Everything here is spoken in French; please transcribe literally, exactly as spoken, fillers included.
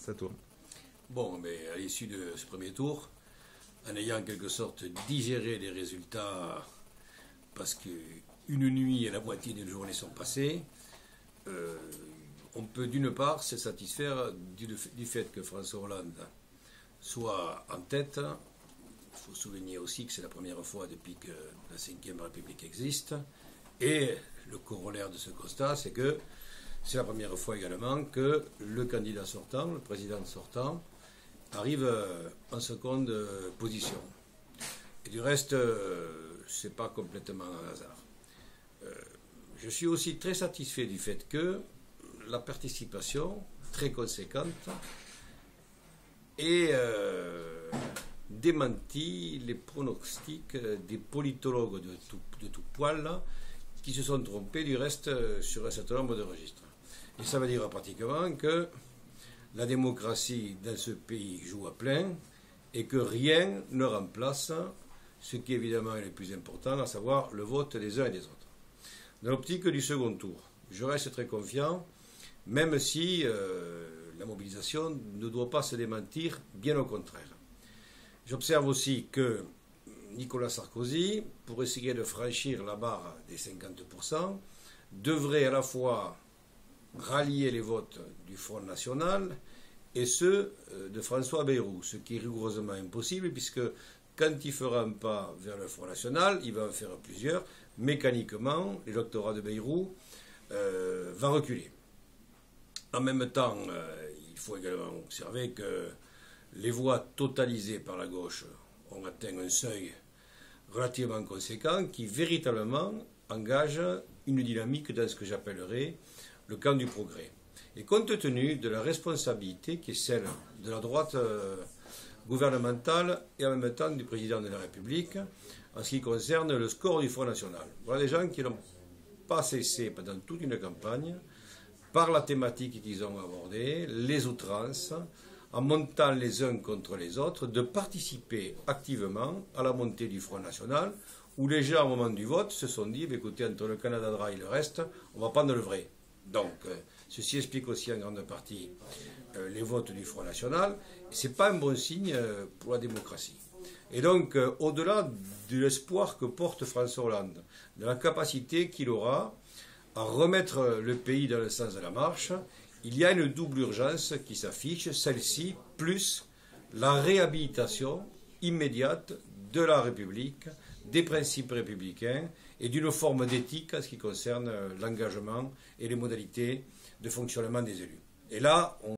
ça tourne. Bon, mais à l'issue de ce premier tour, en ayant en quelque sorte digéré les résultats, parce qu'une nuit et la moitié d'une journée sont passées, euh, on peut d'une part se satisfaire du, du fait que François Hollande soit en tête. Il faut souligner aussi que c'est la première fois depuis que la cinquième République existe. Et le corollaire de ce constat, c'est que c'est la première fois également que le candidat sortant, le président sortant, arrive en seconde position. Et du reste, ce n'est pas complètement un hasard. Je suis aussi très satisfait du fait que la participation, très conséquente, ait euh, démenti les pronostics des politologues de tout, de tout poil qui se sont trompés du reste sur un certain nombre de registres. Et ça veut dire pratiquement que la démocratie dans ce pays joue à plein et que rien ne remplace ce qui évidemment est le plus important, à savoir le vote des uns et des autres. Dans l'optique du second tour, je reste très confiant, même si euh, la mobilisation ne doit pas se démentir, bien au contraire. J'observe aussi que Nicolas Sarkozy, pour essayer de franchir la barre des cinquante pour cent, devrait à la fois rallier les votes du Front National et ceux de François Bayrou, ce qui est rigoureusement impossible puisque quand il fera un pas vers le Front National, il va en faire plusieurs, mécaniquement, l'électorat de Bayrou euh, va reculer. En même temps, euh, il faut également observer que les voix totalisées par la gauche ont atteint un seuil relativement conséquent qui véritablement engage une dynamique dans ce que j'appellerais le camp du progrès. Et compte tenu de la responsabilité qui est celle de la droite euh, gouvernementale et en même temps du président de la République en ce qui concerne le score du Front National. Voilà des gens qui n'ont pas cessé pendant toute une campagne, par la thématique qu'ils ont abordée, les outrances, en montant les uns contre les autres, de participer activement à la montée du Front National, où les gens, au moment du vote, se sont dit, écoutez, entre le Canada Dry et le reste, on va prendre le vrai. Donc, euh, ceci explique aussi en grande partie euh, les votes du Front National. Ce n'est pas un bon signe euh, pour la démocratie. Et donc, euh, au-delà de l'espoir que porte François Hollande, de la capacité qu'il aura à remettre le pays dans le sens de la marche, il y a une double urgence qui s'affiche, celle-ci, plus la réhabilitation immédiate de la République, des principes républicains et d'une forme d'éthique en ce qui concerne l'engagement et les modalités de fonctionnement des élus. Et là, on